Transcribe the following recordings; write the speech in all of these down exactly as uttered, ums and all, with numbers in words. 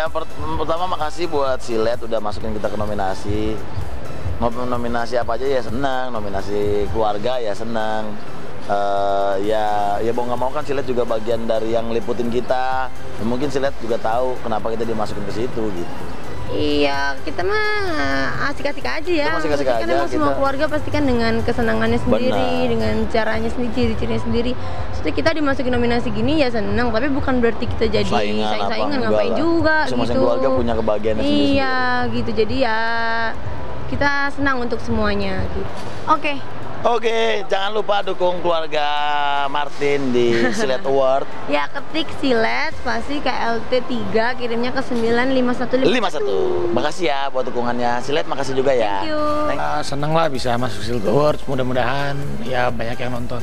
Ya per pertama makasih buat Silet udah masukin kita ke nominasi. Mau nominasi apa aja ya senang, nominasi keluarga ya senang. Uh, ya ya mau nggak mau kan Silet juga bagian dari yang liputin kita. Ya, mungkin Silet juga tahu kenapa kita dimasukin ke situ gitu. Iya, kita mah asik-asik aja ya. Asik-asik kan aja, emang kita... semua keluarga pasti kan dengan kesenangannya sendiri, Benar. dengan caranya sendiri, ciri-cirinya sendiri. Setelah kita dimasukin nominasi gini ya seneng, tapi bukan berarti kita jadi saing-saingan, ngapain lah. juga Masing-masing gitu. keluarga punya kebahagiaannya sendiri. Iya, gitu. Jadi ya kita senang untuk semuanya gitu. Oke. Oke, jangan lupa dukung keluarga Martin di Silet Award. Ya, ketik Silet pasti K L T tiga, kirimnya ke sembilan lima satu lima satu. Makasih ya buat dukungannya. Silet makasih juga ya. Thank you. Uh, seneng lah bisa masuk Silet Awards, mudah-mudahan ya banyak yang nonton.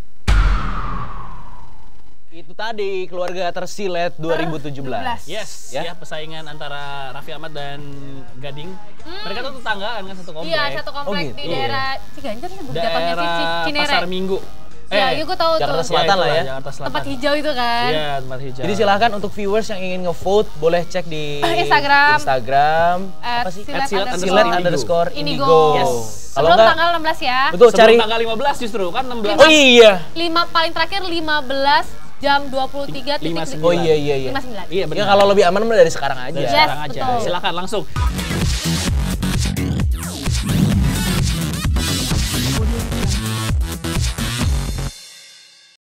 Itu tadi keluarga tersilet dua ribu tujuh belas. Yes, ya, ya persaingan antara Raffi Ahmad dan Gading. Hmm. Mereka tuh tetanggaan kan satu komplek. Iya, satu komplek Oh, gitu. di daerah Ciganjur nih, jatuhnya daerah Cinere. Pasar Minggu. Ya, eh, gue tahu Jakarta tuh. Selatan lah ya. Jakarta Selatan. Tempat hijau itu kan. Iya, tempat hijau. Jadi silahkan untuk viewers yang ingin nge-vote boleh cek di Instagram. Instagram At apa sih? Silet Silet Silet underscore underscore Indigo. Indigo. Yes. Kalau Sebelum enggak, tanggal enam belas ya. betul Sebelum cari tanggal lima belas justru kan enam belas. Oh iya. lima paling terakhir lima belas jam dua puluh tiga titik lima Oh iya iya iya. lima puluh sembilan. Iya benar. Ya kalau lebih aman dari sekarang aja. Dari Yes, sekarang aja. betul. Silakan langsung.